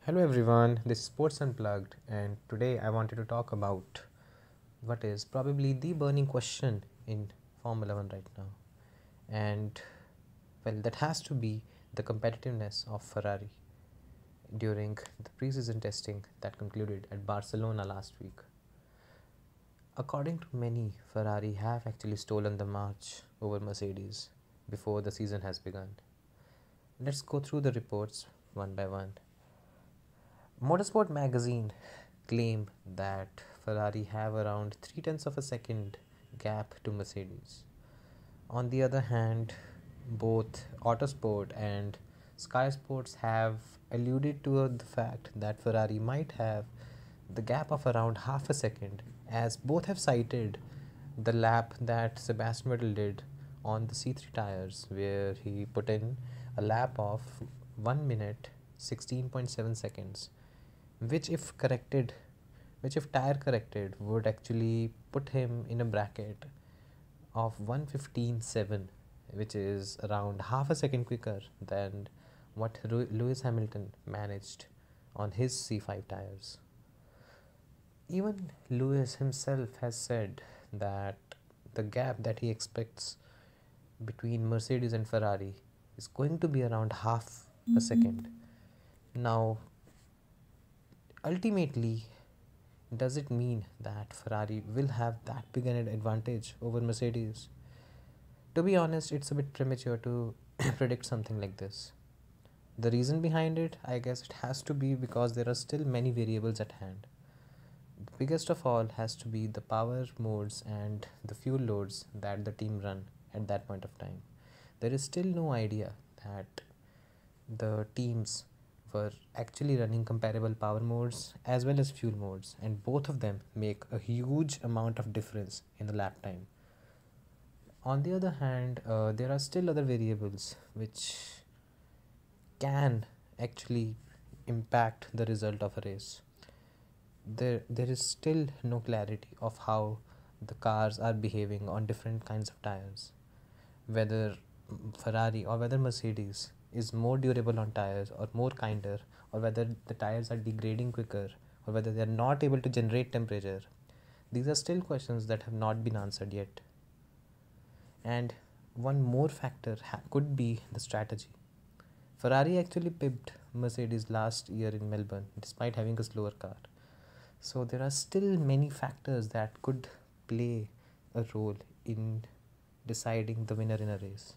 Hello everyone, this is Sports Unplugged, and today I wanted to talk about what is probably the burning question in Formula 1 right now. And well, that has to be the competitiveness of Ferrari during the preseason testing that concluded at Barcelona last week. According to many, Ferrari have actually stolen the march over Mercedes before the season has begun. Let's go through the reports one by one. Motorsport magazine claim that Ferrari have around 3 tenths of a second gap to Mercedes. On the other hand, both Autosport and Sky Sports have alluded to the fact that Ferrari might have the gap of around half a second, as both have cited the lap that Sebastian Vettel did on the C3 tires, where he put in a lap of 1 minute 16.7 seconds, which if tire corrected would actually put him in a bracket of 1:15.7, which is around half a second quicker than what Lewis Hamilton managed on his C5 tires. Even Lewis himself has said that the gap that he expects between Mercedes and Ferrari is going to be around half a second. Now, ultimately, does it mean that Ferrari will have that big an advantage over Mercedes? To be honest, it's a bit premature to predict something like this. The reason behind it, I guess it has to be because there are still many variables at hand. The biggest of all has to be the power modes and the fuel loads that the team run at that point of time. There is still no idea that the teams were actually running comparable power modes as well as fuel modes, and both of them make a huge amount of difference in the lap time. On the other hand, there are still other variables which can actually impact the result of a race. There is still no clarity of how the cars are behaving on different kinds of tires, whether Ferrari or whether Mercedes is more durable on tires or more kinder, or whether the tires are degrading quicker, or whether they are not able to generate temperature. These are still questions that have not been answered yet. And one more factor could be the strategy. Ferrari actually pipped Mercedes last year in Melbourne despite having a slower car. So there are still many factors that could play a role in deciding the winner in a race.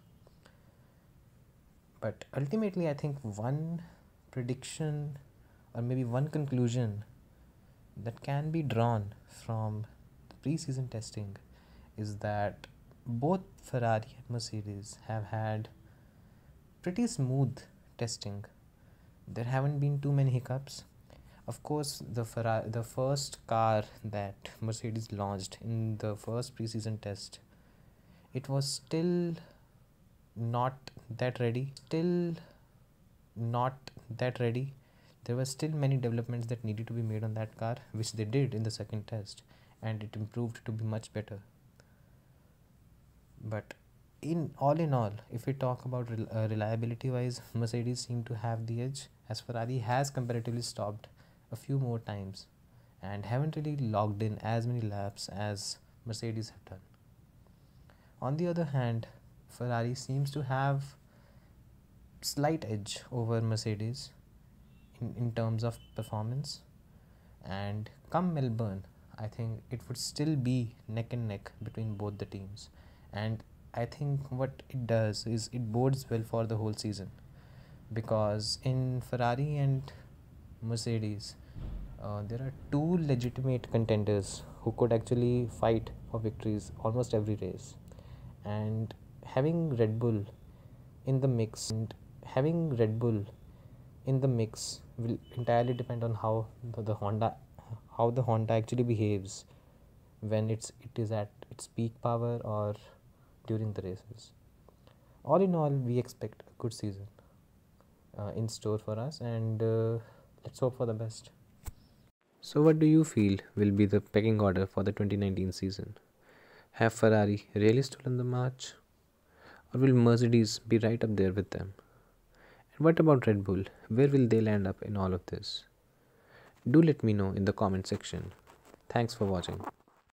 But ultimately, I think one prediction or maybe one conclusion that can be drawn from the preseason testing is that both Ferrari and Mercedes have had pretty smooth testing. There haven't been too many hiccups. Of course, the first car that Mercedes launched in the first preseason test, it was still not that ready. There were still many developments that needed to be made on that car, which they did in the second test, and it improved to be much better. But in all, if we talk about reliability wise, Mercedes seem to have the edge, as Ferrari has comparatively stopped a few more times and haven't really logged in as many laps as Mercedes have done. On the other hand, Ferrari seems to have slight edge over Mercedes in terms of performance, and come Melbourne, I think it would still be neck and neck between both the teams. And I think what it does is it bodes well for the whole season, because in Ferrari and Mercedes, there are two legitimate contenders who could actually fight for victories almost every race. And having Red Bull in the mix will entirely depend on how the Honda actually behaves when it is at its peak power or during the races. All in all, we expect a good season in store for us, and let's hope for the best. So, what do you feel will be the pecking order for the 2019 season? Have Ferrari really stolen the march, or will Mercedes be right up there with them? And what about Red Bull? Where will they land up in all of this? Do let me know in the comment section. Thanks for watching.